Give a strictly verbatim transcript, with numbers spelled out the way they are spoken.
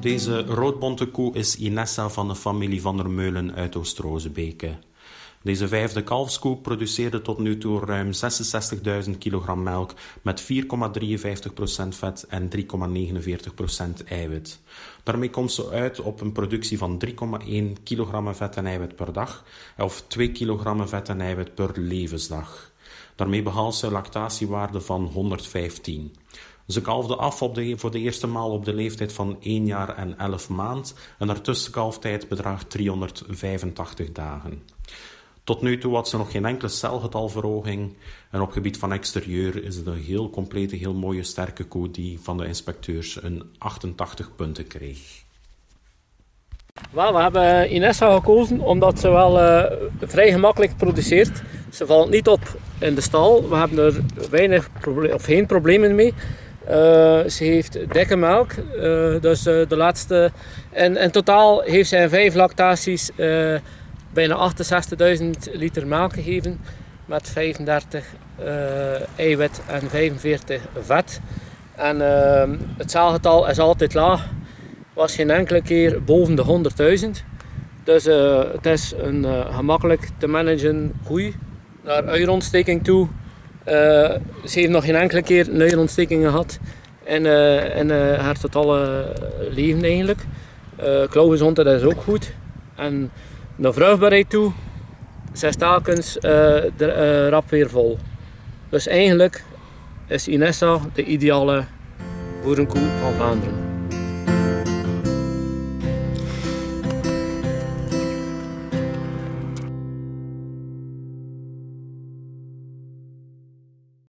Deze roodbonte koe is Inessa van de familie Van der Meulen uit Oost-Roosbeke. Deze vijfde kalfskoe produceerde tot nu toe ruim zesenzestigduizend kilogram melk met vier komma drieënvijftig procent vet en drie komma negenenveertig procent eiwit. Daarmee komt ze uit op een productie van drie komma één kilogram vet en eiwit per dag of twee kilogram vet en eiwit per levensdag. Daarmee behaalt ze een lactatiewaarde van honderdvijftien. Ze kalfde af op de, voor de eerste maal op de leeftijd van één jaar en elf maand en haar tussenkalftijd bedraagt driehonderdvijfentachtig dagen. Tot nu toe had ze nog geen enkele celgetalverhoging en op gebied van exterieur is het een heel complete, heel mooie sterke koe die van de inspecteurs een achtentachtig punten kreeg. Wel, we hebben Inessa gekozen omdat ze wel uh, vrij gemakkelijk produceert. Ze valt niet op in de stal, we hebben er weinig proble- of geen problemen mee. Uh, ze heeft dikke melk, uh, dus uh, de laatste, in, in totaal heeft zij in vijf lactaties uh, bijna achtenzestigduizend liter melk gegeven met vijfendertig uh, eiwit en vijfenveertig vet. En uh, het celgetal is altijd laag, was geen enkele keer boven de honderdduizend. Dus uh, het is een uh, gemakkelijk te managen koei. Naar uierontsteking toe. Uh, ze heeft nog geen enkele keer een uierontsteking gehad in, uh, in uh, haar totale leven eigenlijk. Uh, klauwgezondheid is ook goed. En naar vruchtbaarheid toe, zij is telkens uh, de, uh, rap weer vol. Dus eigenlijk is Inessa de ideale boerenkoe van Vlaanderen.